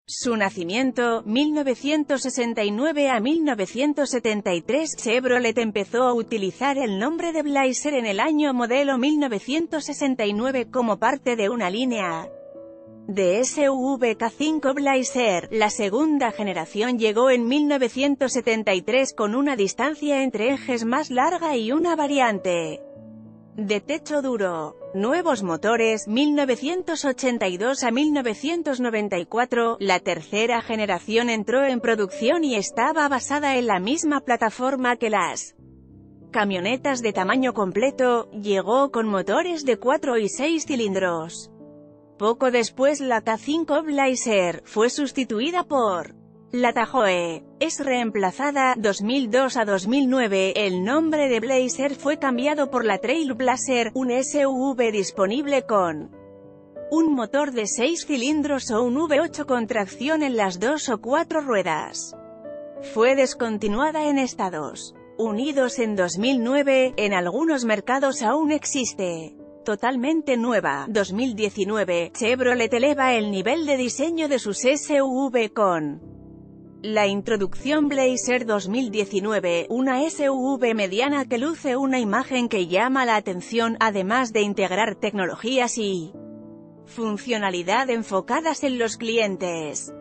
Su nacimiento, 1969 a 1973. Chevrolet empezó a utilizar el nombre de Blazer en el año modelo 1969 como parte de una línea de SUV K5 Blazer. La segunda generación llegó en 1973 con una distancia entre ejes más larga y una variante de techo duro. Nuevos motores, 1982 a 1994, la tercera generación entró en producción y estaba basada en la misma plataforma que las camionetas de tamaño completo. Llegó con motores de 4 y 6 cilindros. Poco después la K5 Blazer fue sustituida por la Tahoe. Es reemplazada. 2002 a 2009, el nombre de Blazer fue cambiado por la Trail Blazer, un SUV disponible con un motor de 6 cilindros o un V8 con tracción en las 2 o 4 ruedas. Fue descontinuada en Estados Unidos en 2009, en algunos mercados aún existe. Totalmente nueva. 2019, Chevrolet eleva el nivel de diseño de sus SUV con la introducción Blazer 2019, una SUV mediana que luce una imagen que llama la atención, además de integrar tecnologías y funcionalidad enfocadas en los clientes.